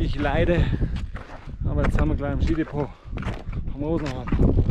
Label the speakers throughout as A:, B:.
A: Ich leide, aber jetzt sind wir gleich im Skidepot am Rosenhorn.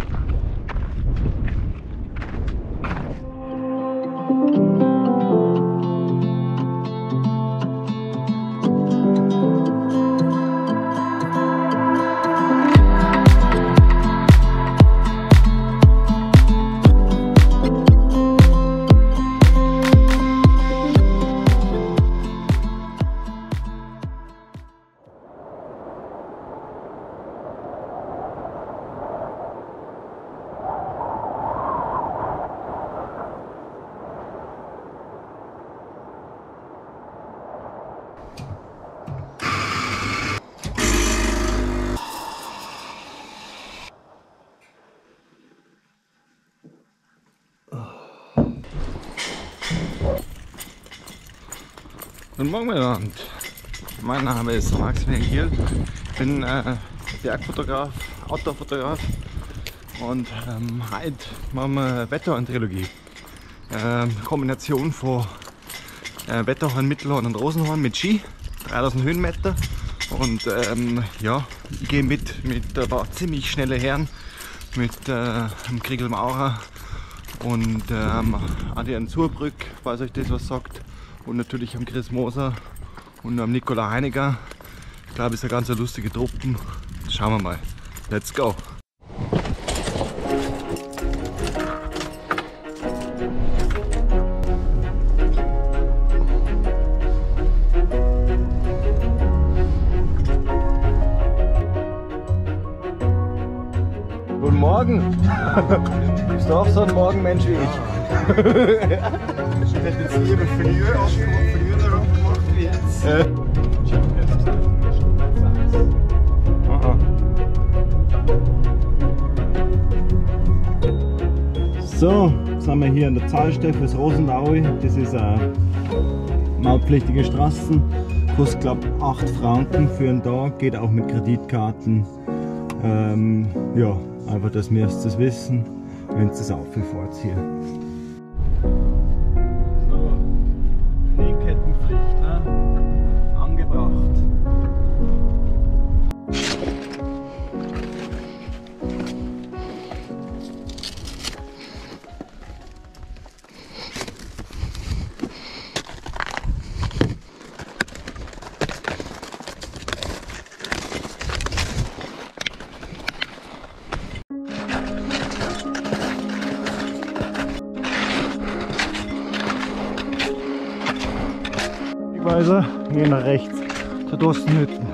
B: Guten Morgen miteinander. Mein Name ist Maximilian Giel. Ich bin Bergfotograf, Outdoor-Fotograf und heute machen wir eine Wetterhorn-Trilogie. Kombination von Wetterhorn, Mittelhorn und Rosenhorn mit Ski, 3000 Höhenmeter. Und ja, ich gehe mit ein paar ziemlich schnelle Herren, mit dem Kriegel Maurer und Adrian Zurbrück, falls euch das was sagt. Und natürlich am Chris Moser und am Nicola Heiniger. Ich glaube, es ist eine ganz lustige Truppen. Schauen wir mal. Let's go!
A: Guten Morgen! Bist du auch so ein Morgenmensch wie ich?
C: Ich hätte jetzt lieber früher gemacht wie jetzt.
A: So, sind wir hier an der Zahlstelle fürs Rosendaui. Das ist eine mautpflichtige Straßen. Kostet glaube 8 Franken für einen Tag, geht auch mit Kreditkarten. Ja, einfach das müsst ihr wissen, wenn ihr das auffahrt hier. Kettenpflicht, ne? Angebracht. Wegweiser, gehen nach rechts zur Dostenhütten.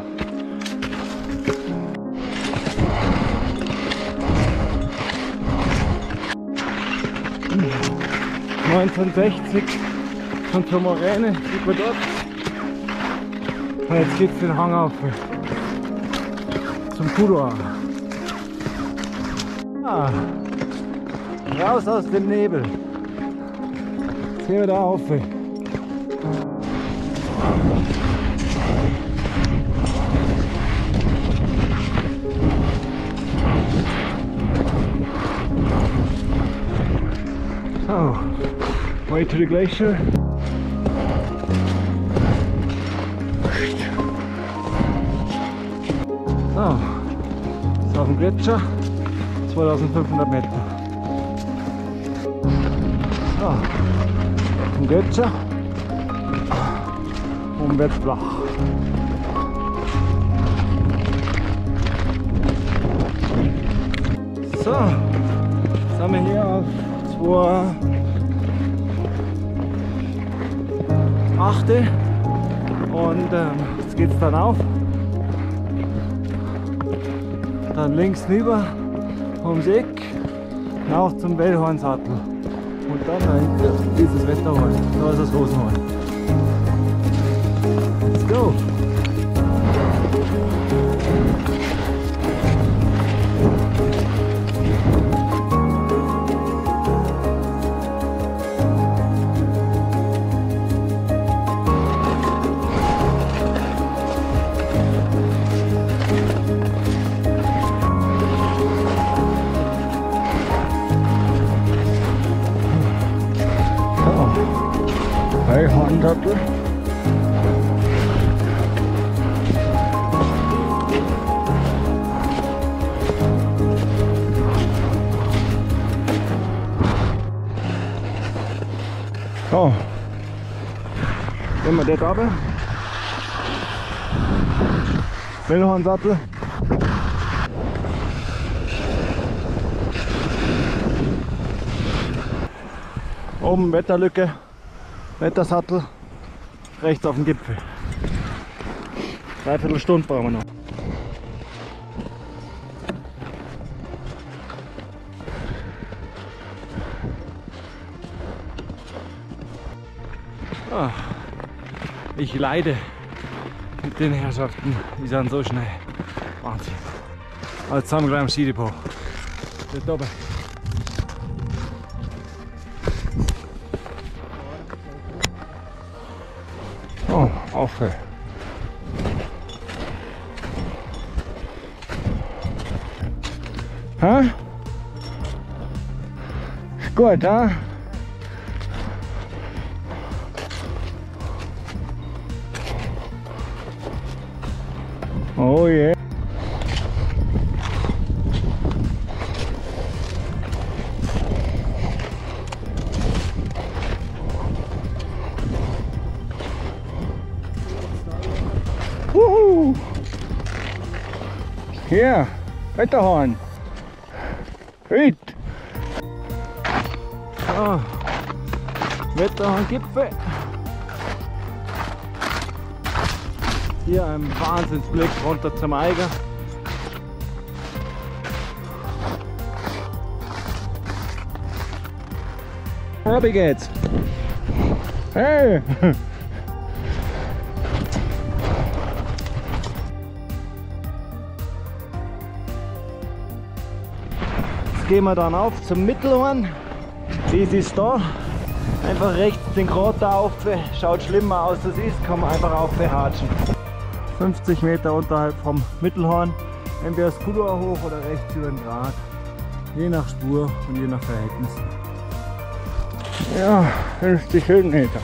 A: Hm. 1960 von zur Moräne, sieht man dort. Und jetzt geht es den Hang auf zum Kudoa. Ah, raus aus dem Nebel. Jetzt gehen wir da auf. So, way to the glacier. So, ist auf dem Gletscher, 2500 Meter. So, auf dem Gletscher, oben wird's flach. So, jetzt sind wir hier auf 2,8 und jetzt geht es dann auf, dann links rüber ums Eck, auch zum Wellhornsattel und dann dahinter dieses Wetterhorn, da ist das Rosenhorn. Let's go! Very hot. So, nehmen wir das runter. Mittelhornsattel. Oben Wetterlücke, Wettersattel, rechts auf dem Gipfel. 3/4 Stunde brauchen wir noch. Ah, ich leide mit den Herrschaften, die sind so schnell. Wahnsinn. Also zusammen gleich am Skidepot. Das oben. Oh, aufhören. Hä? Ist gut, hä? Oh yeah. Wuhu! Hier, Wetterhorn. Hüt. So, Wetterhorn-Gipfel. Hier ein Wahnsinnsblick runter zum Eiger. Wie geht's? Hey! Jetzt gehen wir dann auf zum Mittelhorn. Dies ist da. Einfach rechts den Krater auf. Schaut schlimmer aus, das ist. Kann man einfach aufbehatschen. 50 Meter unterhalb vom Mittelhorn. Entweder das Kulua hoch oder rechts über den Grat. Je nach Spur und je nach Verhältnis. Ja, 50 Höhenmeter.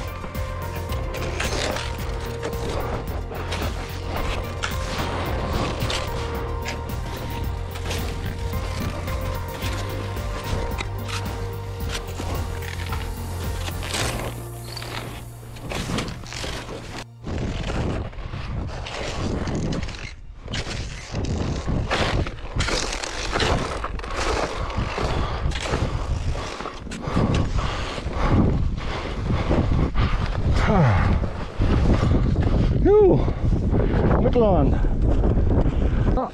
A: Mittelhorn. Ja.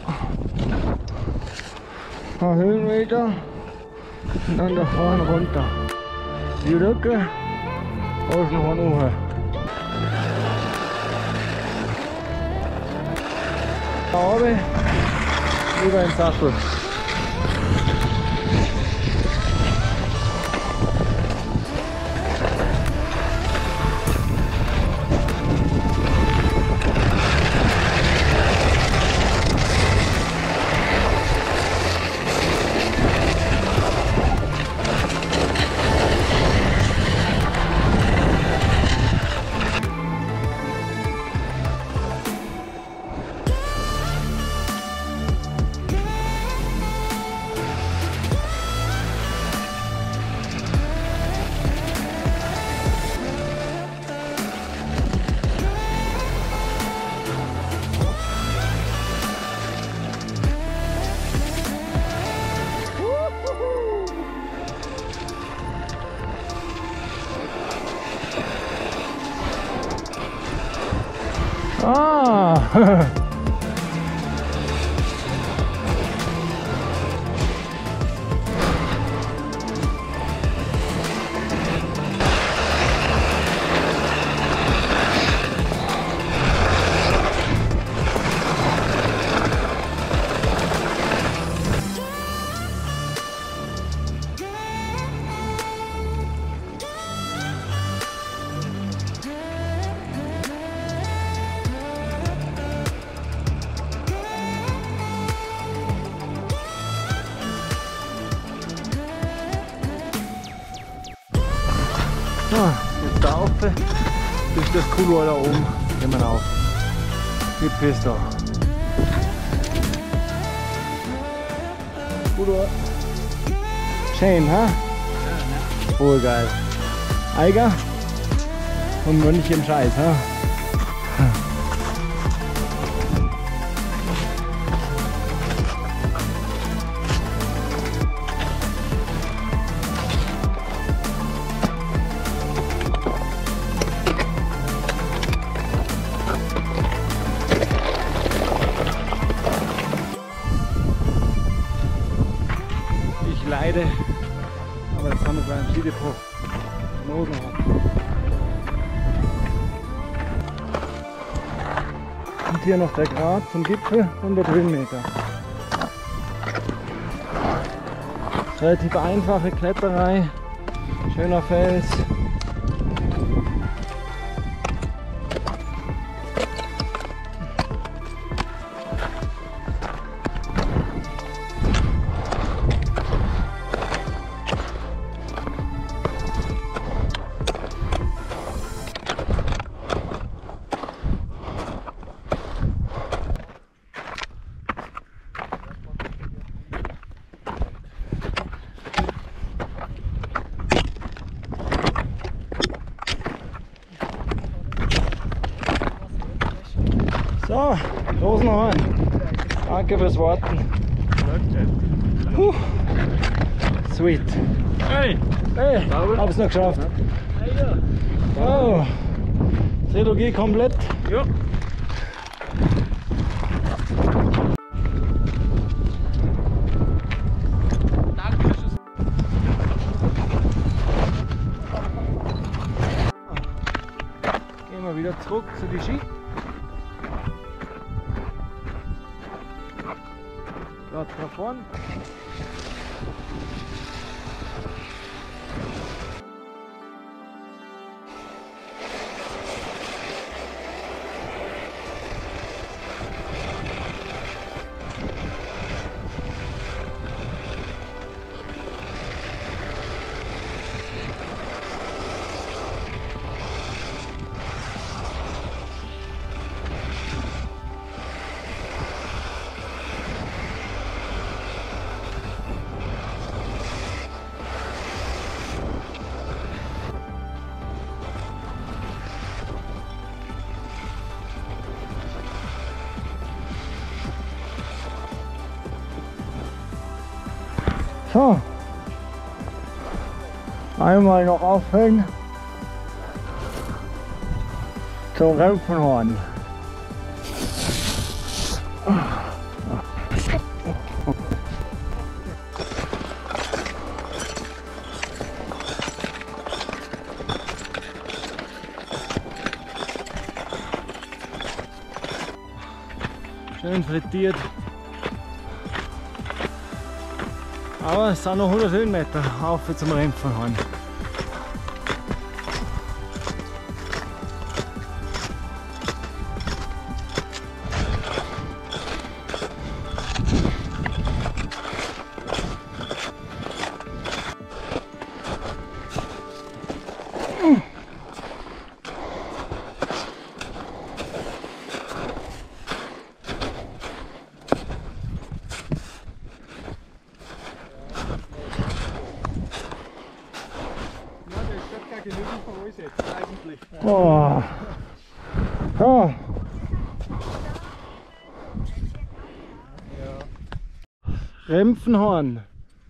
A: Ein paar Höhenmeter und dann da vorne runter. Die Lücke außen von hoch. Da oben über den Sattel. Ah! Jetzt da auf, durch das Kulua da oben, gehen wir auf. Gipfel ist da. Kulua. Schön, ha? Voll geil. Eiger? und Mönch im Scheiß. Ha? Ich leide, aber jetzt haben wir beim Skidepot Rosenhorn. Und hier noch der Grat zum Gipfel, 100 Höhenmeter. Relativ einfache Kletterei, schöner Fels. So, Rosenhorn. Danke fürs Warten. Sweet.
B: Hey!
A: Hey, hab's noch geschafft. Oh, Trilogie komplett.
B: Ja.
A: Gehen wir wieder zurück zu den Ski. Dort da vorne. So, einmal noch aufhängen zum Rempfenhorn. Schön frittiert. Aber es sind noch 100 Höhenmeter auf zum Rempfenhorn. Oh. Oh. Rempfenhorn.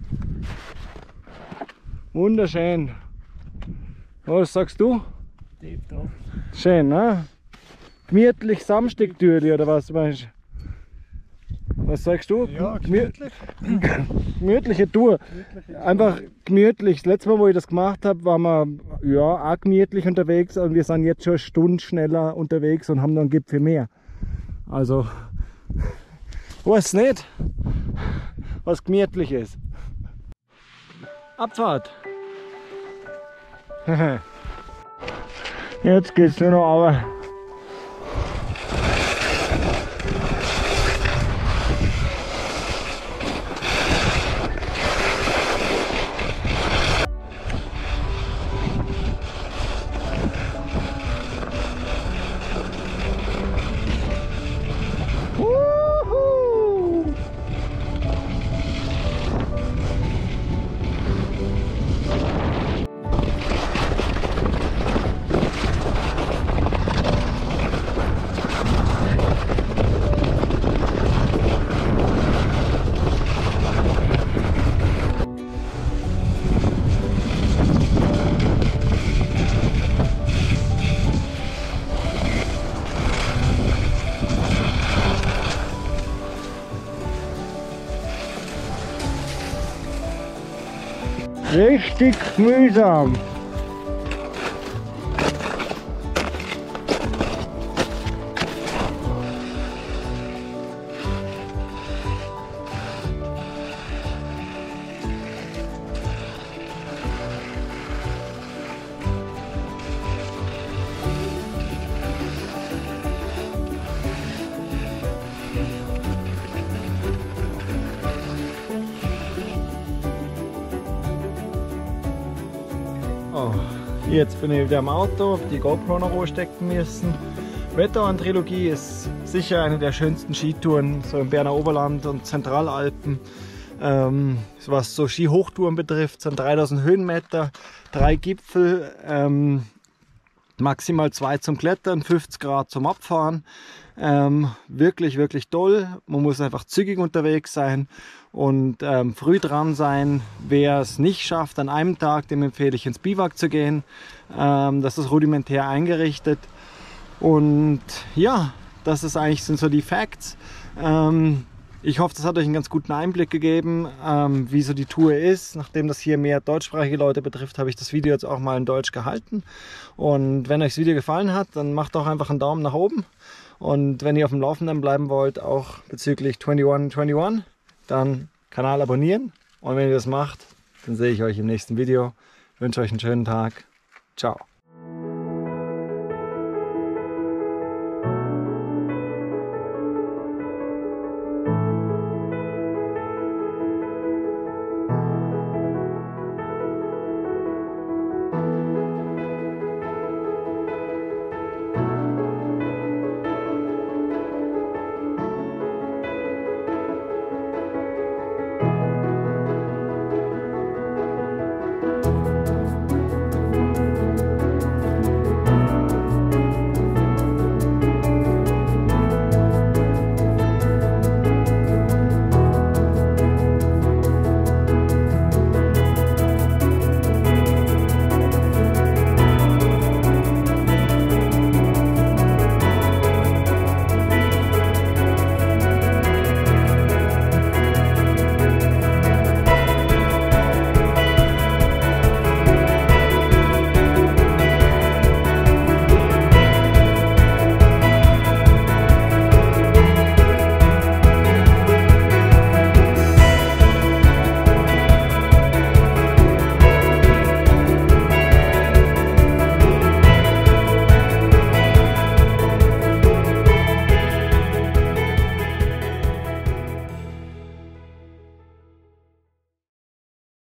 A: Wunderschön. Was sagst du? Schön, ne? Gemütlich Samstagtürli oder was meinst du? Was sagst du?
C: Ja, gemütlich.
A: Gemütliche Tour. Einfach gemütlich. Das letzte Mal, wo ich das gemacht habe, waren wir ja auch gemütlich unterwegs und wir sind jetzt schon eine Stunde schneller unterwegs und haben noch einen Gipfel mehr. Also, weiß nicht, was gemütlich ist. Abfahrt! Jetzt geht's nur noch aber. Richtig mühsam. Oh, jetzt bin ich wieder im Auto, hab die GoPro noch stecken müssen. Wetterauern-Trilogie ist sicher eine der schönsten Skitouren, so im Berner Oberland und Zentralalpen. Was so Skihochtouren betrifft, sind 3000 Höhenmeter, 3 Gipfel, maximal 2 zum Klettern, 50 Grad zum Abfahren. Wirklich, wirklich toll. Man muss einfach zügig unterwegs sein und früh dran sein. Wer es nicht schafft an einem Tag, dem empfehle ich ins Biwak zu gehen. Das ist rudimentär eingerichtet. Und ja, das ist eigentlich, sind so die Facts. Ich hoffe, das hat euch einen ganz guten Einblick gegeben, wie so die Tour ist. Nachdem das hier mehr deutschsprachige Leute betrifft, habe ich das Video jetzt auch mal in Deutsch gehalten. Und wenn euch das Video gefallen hat, dann macht doch einfach einen Daumen nach oben. Und wenn ihr auf dem Laufenden bleiben wollt, auch bezüglich 2121, dann Kanal abonnieren. Und wenn ihr das macht, dann sehe ich euch im nächsten Video. Ich wünsche euch einen schönen Tag. Ciao.